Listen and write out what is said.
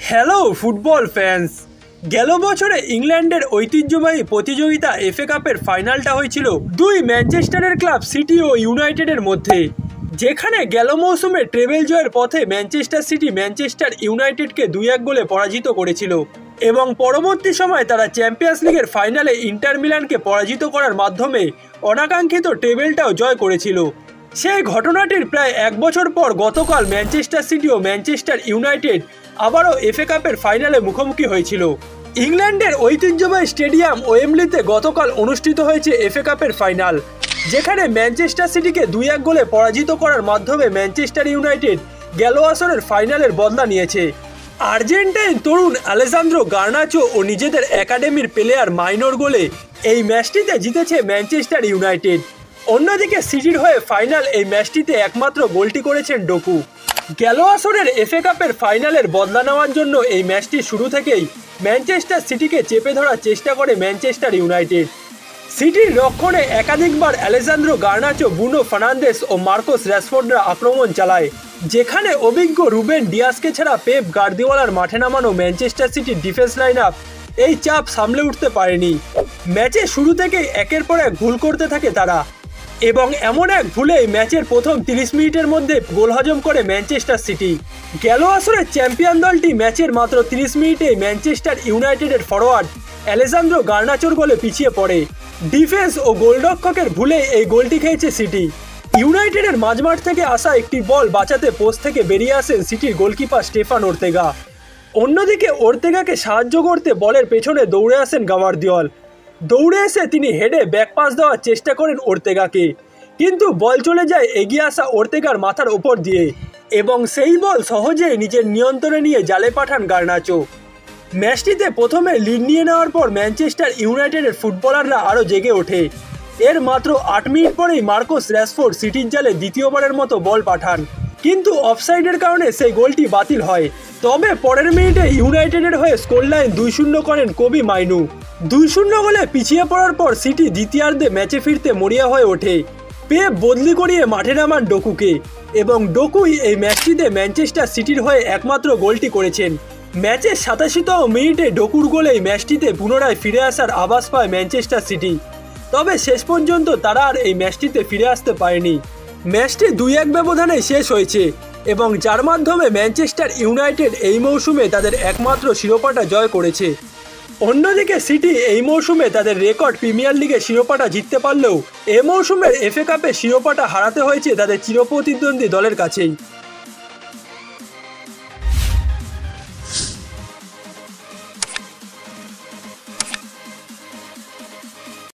Hello football fans, গেল বছরে ইংল্যান্ডের ঐতিহ্যবাহী প্রতিযোগিতা এফএ কাপের ফাইনালটা হয়েছিল দুই ম্যানচেস্টারের ক্লাব সিটি ও ইউনাইটেডের মধ্যে, যেখানে গেল মৌসুমে ট্রেবেল জয়ের পথে ম্যানচেস্টার সিটি ম্যানচেস্টার ইউনাইটেডকে 2-1 গোলে পরাজিত করেছিল এবং পরবর্তী সময়ে তারা চ্যাম্পিয়ন্স লিগের ফাইনালে ইন্টার মিলানকে পরাজিত করার মাধ্যমে অনাকাঙ্ক্ষিত টেবিলটাও জয় করেছিল। সেই ঘটনাটির প্রায় এক বছর পর গতকাল ম্যানচেস্টার সিটি ও ম্যানচেস্টার ইউনাইটেড আবারও এফএ কাপের ফাইনালে মুখোমুখি হয়েছিল। ইংল্যান্ডের ঐতিহ্যবাহী স্টেডিয়াম ওয়েম্বলিতে গতকাল অনুষ্ঠিত হয়েছে এফএ কাপের ফাইনাল, যেখানে ম্যানচেস্টার সিটিকে 2-1 গোলে পরাজিত করার মাধ্যমে ম্যানচেস্টার ইউনাইটেড গেল আসরের ফাইনালের বদলা নিয়েছে। আর্জেন্টাইন তরুণ আলেসান্দ্রো গার্নাচো ও নিজেদের একাডেমির প্লেয়ার মাইনর গোলে এই ম্যাচটিতে জিতেছে ম্যানচেস্টার ইউনাইটেড। অন্যদিকে সিটির হয়ে ফাইনাল এই ম্যাচটিতে একমাত্র গোলটি করেছেন ডোকু। গেল আসরের এফএ কাপের ফাইনালের বদলা নেওয়ার জন্য এই ম্যাচটি শুরু থেকেই ম্যানচেস্টার সিটিকে চেপে ধরার চেষ্টা করে ম্যানচেস্টার ইউনাইটেড। সিটির রক্ষণে একাধিকবার আলেসান্দ্রো গার্নাচো, ব্রুনো ফার্নান্দেস ও মার্কোস রাশফোর্ডরা আক্রমণ চালায়, যেখানে অভিজ্ঞ রুবেন ডিয়াসকে ছাড়া পেপ গার্দিওলার মাঠে নামানো ম্যানচেস্টার সিটির ডিফেন্স লাইন আপ এই চাপ সামলে উঠতে পারেনি। ম্যাচে শুরু থেকেই একের পর এক ভুল করতে থাকে তারা এবং এমন এক ভুলেই ম্যাচের প্রথম 30 মিনিটের মধ্যে গোল হজম করে ম্যানচেস্টার সিটি। গেল আসরের চ্যাম্পিয়ন দলটি ম্যাচের মাত্র 30 মিনিটে ম্যানচেস্টার ইউনাইটেডের ফরওয়ার্ড আলেসান্দ্রো গার্নাচোর গোলে পিছিয়ে পড়ে। ডিফেন্স ও গোলরক্ষকের ভুলে এই গোলটি খেয়েছে সিটি। ইউনাইটেডের মাঝমাঠ থেকে আসা একটি বল বাঁচাতে পোস্ট থেকে বেরিয়ে আসেন সিটির গোলকিপার স্টেফান ওর্তেগা। অন্যদিকে ওর্তেগাকে সাহায্য করতে বলের পেছনে দৌড়ে আসেন গাভার্দিওল। দৌড়ে এসে তিনি হেডে ব্যাকপাস দেওয়ার চেষ্টা করেন ওর্তেগাকে, কিন্তু বল চলে যায় এগিয়ে আসা ওর্তেগার মাথার ওপর দিয়ে এবং সেই বল সহজেই নিজের নিয়ন্ত্রণে নিয়ে জালে পাঠান গার্নাচো। ম্যাচটিতে প্রথমে লিড নিয়ে নেওয়ার পর ম্যানচেস্টার ইউনাইটেডের ফুটবলাররা আরও জেগে ওঠে। এর মাত্র 8 মিনিট পরেই মার্কোস রাশফোর্ড সিটির জালে দ্বিতীয়বারের মতো বল পাঠান, কিন্তু অফসাইডের কারণে সেই গোলটি বাতিল হয়। তবে পরের মিনিটে ইউনাইটেডের হয়ে স্কোরলাইন 2-0 করেন কবি মাইনু। 2-0 গোলে পিছিয়ে পড়ার পর সিটি দ্বিতীয়ার্ধে ম্যাচে ফিরতে মরিয়া হয়ে ওঠে। পেপ বদলি করিয়ে মাঠে নামান ডোকুকে এবং ডোকুই এই ম্যাচটিতে ম্যানচেস্টার সিটির হয়ে একমাত্র গোলটি করেছেন। ম্যাচের 87তম মিনিটে ডোকুর গোলেই ম্যাচটিতে পুনরায় ফিরে আসার আভাস পায় ম্যানচেস্টার সিটি। তবে শেষ পর্যন্ত তারা আর এই ম্যাচটিতে ফিরে আসতে পারেনি। ম্যাচটি 2-1 ব্যবধানে শেষ হয়েছে এবং যার মাধ্যমে ম্যানচেস্টার ইউনাইটেড এই মৌসুমে তাদের একমাত্র শিরোপাটা জয় করেছে। অন্যদিকে সিটি এই মৌসুমে তাদের রেকর্ড প্রিমিয়ার লিগে শিরোপাটা জিততে পারলেও এ মৌসুমের এফএ কাপে শিরোপাটা হারাতে হয়েছে তাদের চিরপ্রতিদ্বন্দ্বী দলের কাছেই।